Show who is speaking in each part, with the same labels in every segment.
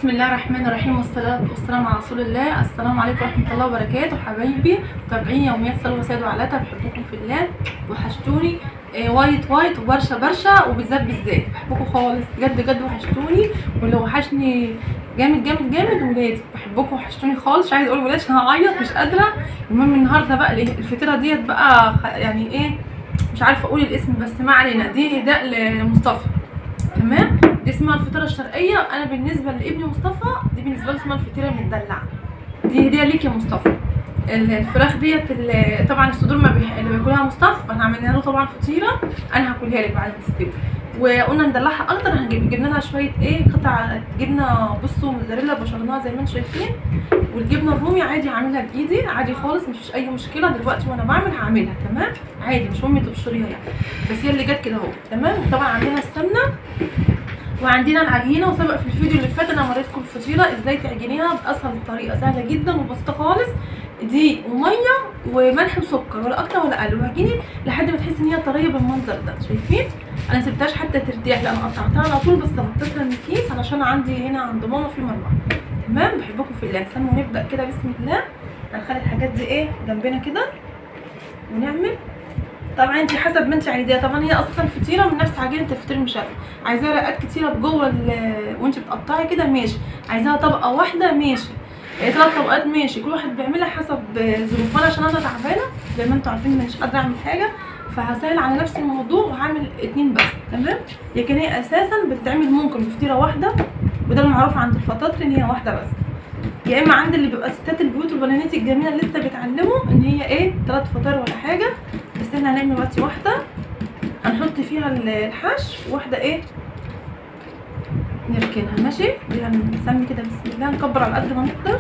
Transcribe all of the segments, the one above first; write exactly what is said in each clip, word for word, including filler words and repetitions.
Speaker 1: بسم الله الرحمن الرحيم والصلاة والسلام على رسول الله. السلام عليكم ورحمة الله وبركاته حبايبي متابعين يوميات سلوى وسيد وعلاء، بحبكم في الله وحشتوني آه وايت وايت وبرشا برشا، وبالذات بالذات بحبكم خالص بجد بجد وحشتوني. واللي وحشني جامد جامد جامد ولادي، بحبكم وحشتوني خالص. مش عايزه اقول ولادي عشان هعيط مش قادره. المهم النهارده بقى الفطيره ديت بقى يعني ايه، مش عارفه اقول الاسم بس ما علينا، دي اهداء لمصطفى. تمام، دي اسمها الفطيره الشرقيه. انا بالنسبه لابني مصطفى دي بالنسبه له اسمها الفطيره المدلعه. دي هديه ليك يا مصطفى. الفراخ ديت طبعا الصدور ما بيح... اللي بياكلها مصطفى، انا عملنا له طبعا فطيره انا هاكلها لك بعد ما تستوي. وقلنا ندلعها اكتر، هنجيب جبنا لها شويه ايه قطع جبنه، بصوا موزاريلا بشرناها زي ما انتم شايفين، والجبنه الرومي عادي عاملها بايدي عادي خالص، مفيش اي مشكله. دلوقتي وانا بعمل هعملها تمام عادي، مش مهم تبشريها يعني، بس هي اللي جت كده اهو تمام. وطبعا عندنا السمنه وعندنا العجينه، وسبق في الفيديو اللي فات انا وريتكم الفطيره ازاي تعجنيها باسهل طريقه، سهله جدا وبسيطه خالص. دقيق وميه وملح وسكر ولا اكتر ولا اقل، وعجيني لحد ما تحسي ان هي طريه بالمنظر ده. شايفين انا مسبتهاش حتى ترتاح، لا انا قطعتها على طول بس غطيتها من الكيس علشان عندي هنا عند ماما في مرمى. تمام، بحبكم في الله. استنوا نبدا كده بسم الله. هنخلي الحاجات دي ايه جنبنا كده ونعمل. طبعا انت حسب ما انت عايزاها، طبعا هي اصلا فطيره من نفس عجينه الفطير المشلتت. عايزاها رقات كتيره بجوه وانت بتقطعي كده ماشي، عايزاها طبقه واحده ماشي، ثلاث طبقات ماشي، كل واحد بيعملها حسب ظروفه. انا عشان انا تعبانه زي ما انتم عارفين مش قادره اعمل حاجه، فهسهل على نفس الموضوع وهعمل اتنين بس. تمام، لكن هي اساسا بتتعمل ممكن بفطيره واحده، وده المعروف عند الفطاطري ان هي واحده بس، يا اما عند اللي بيبقى ستات البيوت والبنانات الجميله اللي لسه بيتعلموا ان هي ايه ثلاث فطاير ولا حاجه. بس احنا هنعمل دلوقتي واحده هنحط فيها الحشو، واحده ايه نركنها ماشي. هنسمي كده بسم الله، نكبر على قد ما نقدر.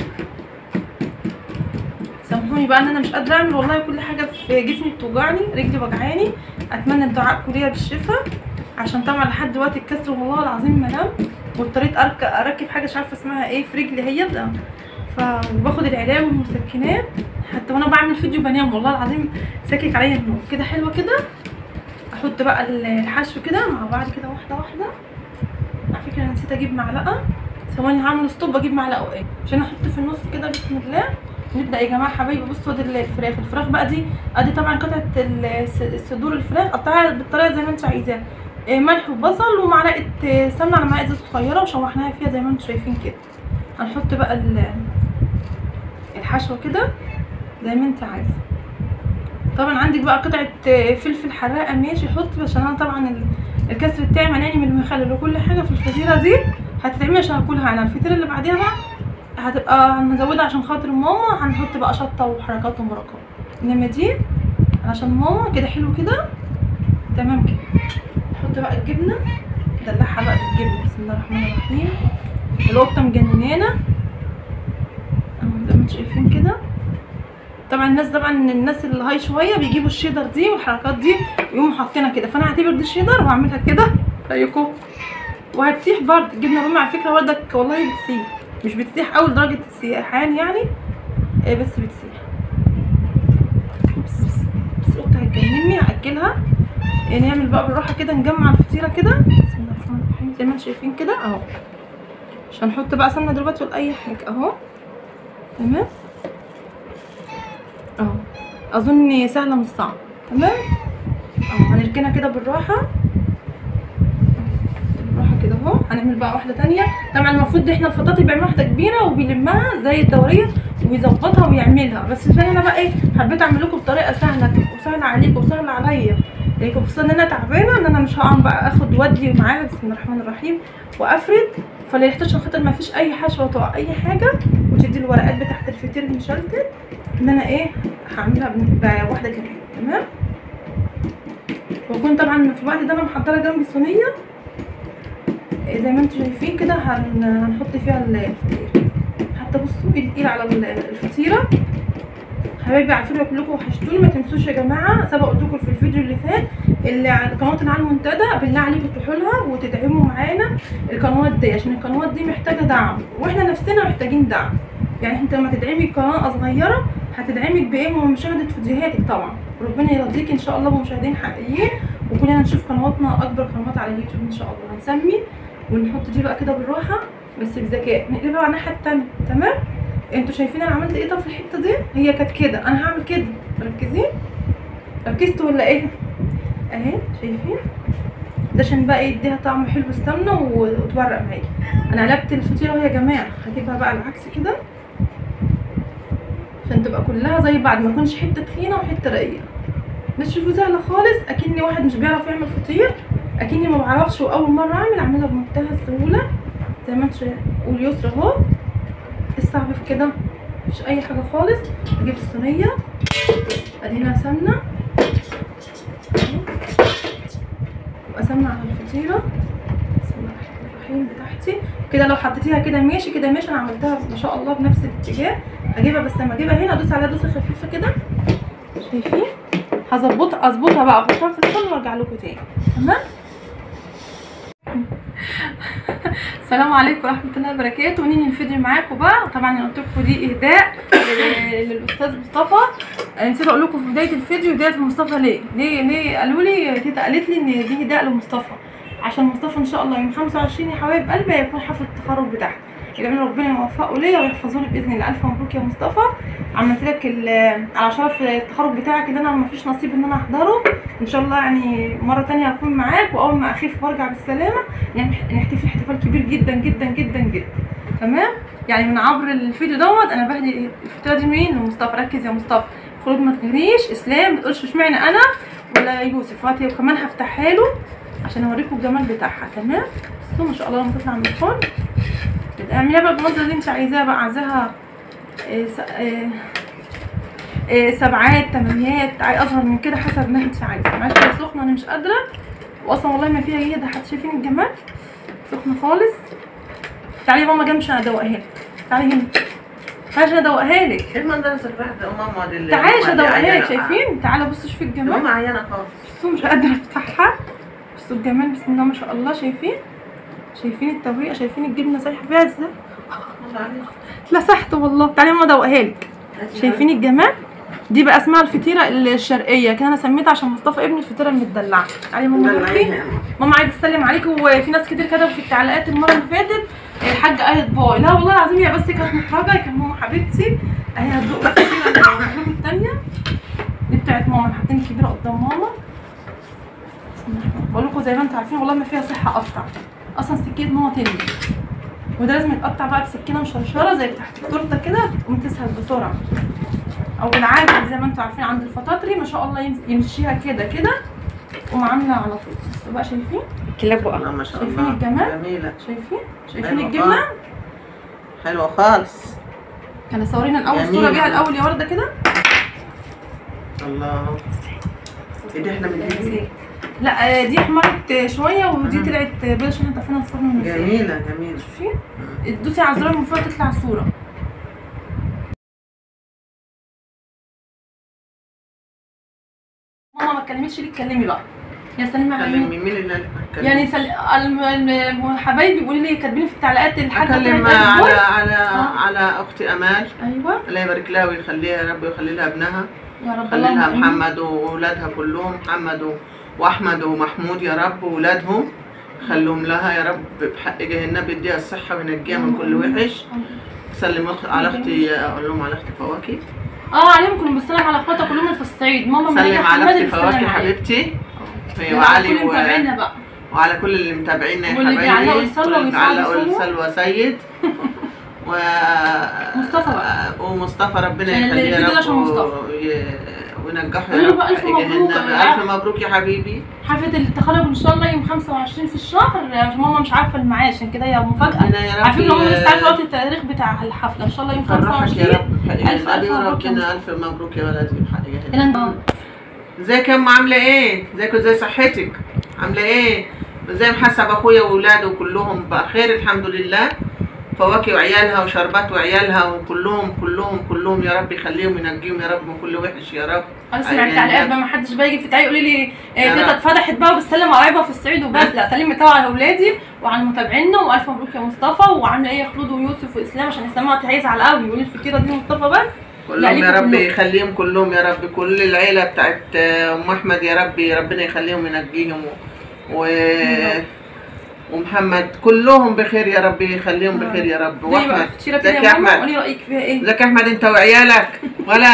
Speaker 1: سامحوني بقى ان انا مش قادره اعمل، والله كل حاجه في جسمي بتوجعني، رجلي وجعاني. اتمنى دعائكم ليا بالشفاء، عشان طبعا لحد دلوقتي الكسر والله العظيم ما نام، واضطريت اركب حاجه مش عارفه اسمها ايه في رجلي هي ده، فباخد العلاج والمسكنات حتى وانا بعمل فيديو بنام والله العظيم ساكك عليا النوم. كده حلوه كده. احط بقى الحشو كده مع بعض كده واحده واحده. على فكره انا نسيت اجيب معلقه، ثواني هعمل ستوب اجيب معلقه وايه عشان احط في النص كده. بسم الله نبدا يا جماعه حبايبي. بصوا دي الفراخ، الفراخ بقى دي ادي طبعا قطعه الصدور الفراخ، قطعها بالطريقه زي ما انت عايزاها، ملح وبصل ومعلقه سمنه على معلقه زيت صغيره وشوحناها فيها زي ما انتم شايفين كده. هنحط بقى الحشوه كده زي ما انت عايزه. طبعا عندك بقى قطعه فلفل حراقه ماشي حط، عشان انا طبعا الكسر بتاعي منعني من المخلل وكل حاجه في الفطيره دي هتتعمل عشان اكلها انا. الفطيره اللي بعديها بقى هتبقى هنزودها عشان خاطر ماما، هنحط بقى شطه وحركات ومرقات، انما دي عشان ماما كده حلو كده تمام كده. نحط بقى الجبنه، ندلعها بقى بالجبنه. بسم الله الرحمن الرحيم. القطه مجننانا زي ما انتم شايفين كده. طبعا الناس طبعا الناس اللي هاي شويه بيجيبوا الشيدر دي والحركات دي ويقوموا حاطينها كده، فانا هعتبر دي الشيدر واعملها كده رايكم. وهتسيح برضه الجبنه الرومي على فكره برضك والله بتسيح، مش بتسيح قوي لدرجه السيحان يعني ايه، بس بتسيح. بس بس, بس القطه هتجنني هاكلها. نعمل بقى بالراحه كده، نجمع الفطيره كده بسم الله الرحمن الرحيم زي ما انتم شايفين كده اهو. مش هنحط بقى سمنه دلوقتي ولا اي حاجه اهو. تمام اهو، اظن سهله مش صعبه. تمام اهو، هنركنها كده بالراحه بالراحه كده اهو. هنعمل بقى واحده تانية. طبعا المفروض احنا الفطاطر بيعملوا واحده كبيره وبيلمها زي الدوريه وبيظبطها ويعملها، بس عشان انا بقى ايه حبيت اعمل لكم بطريقه سهله وسهله عليكم وسهله عليا، لكن خصوصا ان انا تعبانه ان انا مش هقعد بقى اخد ودي معاها. بسم الله الرحمن الرحيم. وافرد فلا يحتاج عشان خاطر ما فيش اي حشوه تقع اي حاجه، وتدي الورقات بتاعت الفطير المشلتت ان انا ايه هعملها بواحده كده. تمام، واكون طبعا في الوقت ده انا محضره جنبي صينيه زي ما انتم شايفين كده هنحط فيها الفطير. حتى بصوا ايدي تقيله على الفطيره حبايبي. على فكره كلكم وحشتوني، ما تنسوش يا جماعه سبق قلت لكم في الفيديو اللي فات اللي على قناه على المنتدى بالله عليكم تروحوا لها وتدعموا معانا القنوات دي، عشان القنوات دي محتاجه دعم واحنا نفسنا محتاجين دعم. يعني انت لما تدعمي قناه صغيره هتدعمك بايه؟ بمشاهده فيديوهاتك طبعا، وربنا يرضيك ان شاء الله بمشاهدين حقيقيين، وكلنا نشوف قنواتنا اكبر قنوات على اليوتيوب ان شاء الله. هنسمي ونحط دي بقى كده بالراحه بس بذكاء. نقلبها على الناحيه التانيه. تمام. انتوا شايفين انا عملت ايه؟ طب في الحته دي هي كانت كده، انا هعمل كده. مركزين؟ ركزتوا ولا ايه؟ اهي شايفين ده عشان بقى يديها طعم حلو السمنه وتورق معاكي. انا قلبت الفطيره وهي يا جماعه هجيبها بقى العكس كده عشان تبقى كلها زي بعض، ما تكونش حته تخينه وحته رقيقه. بس شوفوا سهله خالص، اكني واحد مش بيعرف يعمل فطير، اكني ما بعرفش واول مره اعمل اعملها بمنتهى السهوله زي ما انتوا شايفين. واليسرى اهو. الصعب في كده مفيش اي حاجه خالص. اجيب الصينيه ادينا سمنه واسمنه على الفطيره. بسم الله الرحمن الرحيم بتاعتي كده. لو حطيتيها كده ماشي، كده ماشي. انا عملتها ما شاء الله بنفس الاتجاه. اجيبها بس لما اجيبها هنا ادوس عليها دوسه خفيفه كده. شايفين؟ هظبطها اظبطها بقى احطها في الفرن وارجع لكم تاني. تمام. السلام عليكم ورحمه الله وبركاته. وننهي الفيديو معاكم بقى. طبعا انا قلت لكم دي اهداء للاستاذ مصطفى. نسيت اقول لكم في بدايه الفيديو ديت لمصطفى. ليه ليه ليه قالوا لي تيتا قالت لي ان دي اهداء لمصطفى، عشان مصطفى ان شاء الله يوم خمسة وعشرين يا حبايب قلبي هيكون حفله التخرج بتاعته. يبقى ربنا يوفقه ليا ويحفظه لي باذن الله. الف مبروك يا مصطفى. عملت لك على شرف التخرج بتاعك اللي انا ما فيش نصيب ان انا احضره. ان شاء الله يعني مره ثانيه هكون معاك، واول ما اخف وارجع بالسلامه نحتفل احتفال كبير جدا جدا جدا جدا. تمام. يعني من عبر الفيديو دوت انا بهدي الفطيره دي مين؟ لمصطفى. ركز يا مصطفى. خروج ما تغريش. اسلام ما تقولش اشمعنى انا ولا يوسف. وهاتي وكمان هفتحها له عشان اوريكم الجمال بتاعها. تمام. بصوا ما شاء الله لما تطلع من الفرن اعمليها بقى بالمنظر اللي انت عايزاه بقى. عايزاها إيه إيه إيه سبعات تمانيات اصغر من كده حسب ما انت عايزه. معلش هي سخنه انا مش قادره، واصلا والله ما فيها جيده. حتى شايفين الجمال سخنه خالص. تعالي يا ماما جنب عشان ادوقها لك. تعالي هنا تعالي عشان ادوقها لك.
Speaker 2: ايه المنظر الواحده ماما دي؟
Speaker 1: تعالي عشان ادوقها لك. شايفين؟ تعالى بصوا شوفي الجمال.
Speaker 2: ماما عيانه خالص.
Speaker 1: بصوا مش قادره افتحها. بصوا الجمال بسم الله ما شاء الله. شايفين؟ شايفين التوريقه؟ شايفين الجبنه سايحه فيها ازاي؟ اتلسحت والله. تعالي ماما ادوقها لك. شايفين الجمال؟ دي بقى اسمها الفطيره الشرقيه كده. انا سميتها عشان مصطفى ابني الفطيره المدلعه. تعالي ماما روحي. ماما عايزه تسلم عليكم. وفي ناس كتير كتبوا في التعليقات المره اللي فاتت الحاجه قالت باي. لا والله العظيم هي بس كانت محرجه. كانت ماما حبيبتي اهي هتدوق الفطيره الثانيه دي بتاعت ماما. حاطين كبيره قدام ماما. بقول لكم زي ما انتم عارفين والله ما فيها صحه اقطع. اصلا سكينه ماما تنمي، وده لازم يتقطع بقى بسكينه مشرشره زي بتاعت التورته كده تقوم تسهل بسرعه. او بالعادي زي ما انتم عارفين عند الفطاطري ما شاء الله يمشيها كده كده تقوم عامله على طول. بصوا بقى شايفين؟
Speaker 2: كلاب بقى ما شاء الله.
Speaker 1: شايفين الجمال؟
Speaker 2: جميله.
Speaker 1: شايفين؟ شايفين الجبنه؟
Speaker 2: حلوه خالص.
Speaker 1: كان صورينا الاول صوره بيها الاول يا ورده كده.
Speaker 2: الله. ايه دي احنا بنجيب؟
Speaker 1: لا دي احمرت شويه ودي طلعت بيضه عشان احنا طفينا الفرن من
Speaker 2: جميله جميله.
Speaker 1: شوفي دوسي على الزرار من فوق تطلع الصوره. ماما ما اتكلمتش ليه؟ اتكلمي بقى يا سلمى على مين؟
Speaker 2: مين اللي هتكلم؟
Speaker 1: يعني سل... حبايبي بيقولوا لي كاتبين في التعليقات الحاجه.
Speaker 2: اكلم على على آه. على اختي امال.
Speaker 1: ايوه
Speaker 2: الله يبارك لها ويخليها يا رب ويخلي لها ابنها
Speaker 1: يا رب.
Speaker 2: يخلي لها محمد واولادها كلهم، محمد واحمد ومحمود يا رب واولادهم خلوهم لها يا رب بحق جهنم. بيديها الصحه وينجيها من كل وحش. سلم على اختي. اقول لهم على اختي فواكه.
Speaker 1: اه عليهم كلهم بالسلام. على اخواتها كلهم في الصعيد. ماما
Speaker 2: سلم على اختي فواكه حبيبتي وعلي و... وعلى كل اللي متابعينا يا حبايبي. واللي بيعلقوا سلوى سيد و
Speaker 1: مصطفى بقى.
Speaker 2: ومصطفى ربنا يخليه يا رب ونجحه يا رب.
Speaker 1: الف مبروك.
Speaker 2: الف مبروك يا حبيبي.
Speaker 1: حفله التخرج ان شاء الله يوم خمسة وعشرين في الشهر. ماما مش عارفه الميعاد عشان كده هي مفاجاه. عارفين ان ماما لسه عارفه وقت التاريخ بتاع الحفله. ان شاء الله يوم خمسة وعشرين.
Speaker 2: الف الف مبروك. الف مبروك يا ولدي بحق جهنم. ازيك يا ام؟ عامله ايه؟ ازيك وازاي صحتك؟ عامله ايه؟ ازاي محاسب اخويا واولاده كلهم بخير الحمد لله. فواكه وعيالها وشربات وعيالها وكلهم كلهم كلهم يا رب يخليهم وينجيهم يا رب من كل وحش يا رب.
Speaker 1: انا سمعت التعليقات بقى ما حدش بقى يجي في التعليق يقول لي تيتا اتفضحت بقى وبتسلم على قرايبها في الصعيد وبس. لا سلمي طبعا على اولادي وعلى متابعينا. والف مبروك يا مصطفى. وعامله ايه يا خلود ويوسف واسلام عشان اسلام هتعيز على قوي يقول الفطيره دي مصطفى بس.
Speaker 2: كلهم يا رب يخليهم كلهم يا رب. كل العيله بتاعت ام احمد يا رب ربنا يخليهم وينجيهم و ومحمد كلهم بخير يا رب، يخليهم بخير يا رب. واحمد
Speaker 1: ازيك يا احمد؟ قولي رايك فيها ايه؟
Speaker 2: ازيك يا احمد انت وعيالك ولا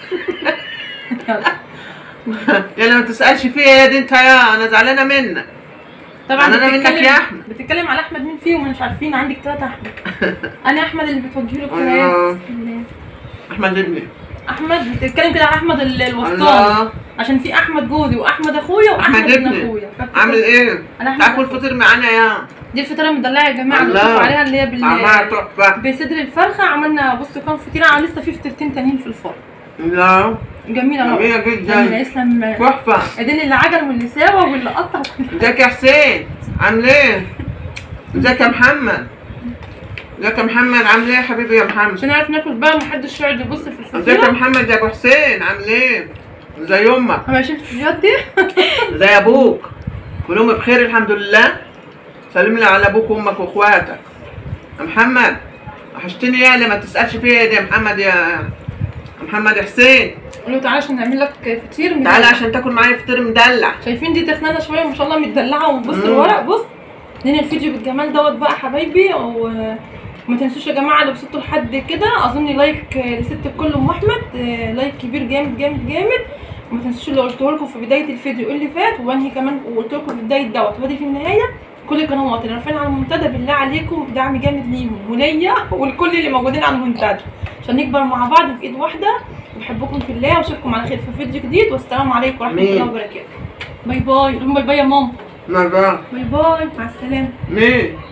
Speaker 2: يلا ما تسالش فيها يا دي انت، يا انا زعلانه منك
Speaker 1: طبعا.
Speaker 2: انا منك يا احمد.
Speaker 1: بتتكلم على احمد مين فيهم؟ مش عارفين، عندك ثلاثة احمد. انا احمد اللي بتوجه له الكلام.
Speaker 2: احمد ابني.
Speaker 1: احمد بتتكلم كده على احمد الوسطاني، عشان في احمد جوزي واحمد اخويا واحمد ابن اخويا.
Speaker 2: عامل ايه؟ تاكل فطير معانا يا
Speaker 1: دي الفطيره المدلعه يا جماعه اللي بتشوفوا عليها، اللي هي بال
Speaker 2: تحفه
Speaker 1: بصدر الفرخه. عملنا بصوا كام فطيره، انا لسه في فطيرتين تانيين في الفرن.
Speaker 2: لا
Speaker 1: جميله
Speaker 2: جميله جدا.
Speaker 1: جميله يسلم.
Speaker 2: تحفه.
Speaker 1: اديني اللي عجل واللي ساوى واللي قطع.
Speaker 2: ازيك يا حسين؟ عامل ايه؟ ازيك يا محمد؟ ازيك يا محمد؟ عامل ايه يا حبيبي يا محمد؟
Speaker 1: عشان نعرف ناكل بقى محدش يقعد يبص في الفطيره.
Speaker 2: ازيك يا محمد يا ابو حسين؟ عامل ايه؟ زي امك؟
Speaker 1: ما شفت الفيديوهات دي؟
Speaker 2: زي ابوك كلهم بخير الحمد لله. سلم لي على ابوك وامك واخواتك. يا محمد وحشتني يا اللي ما تسالش فيا دي يا محمد يا محمد حسين.
Speaker 1: قول له تعالى عشان نعمل لك فطير مدلع.
Speaker 2: تعالى عشان تاكل معايا فطير مدلع.
Speaker 1: شايفين دي تخنانه شويه ما شاء الله متدلعه، وبص الورق بص. ننهي الفيديو بالجمال دوت بقى حبايبي. وما تنسوش يا جماعه لو وصلتوا لحد كده اظن لايك لست الكل ام احمد، لايك كبير جامد جامد جامد. وما تنسوش اللي قلته لكم في بدايه الفيديو اللي فات، وانهي كمان وقلت لكم في بدايه دوت وادي في النهايه كل القنوات اللي رافعين على المنتدى بالله عليكم دعم جامد ليهم وليا ولكل اللي موجودين على المنتدى عشان نكبر مع بعض في ايد واحده. بحبكم في الله واشوفكم على خير في فيديو جديد، والسلام عليكم ورحمه الله وبركاته. باي باي. باي باي يا ماما.
Speaker 2: باي باي.
Speaker 1: باي باي مع السلامه.
Speaker 2: مين؟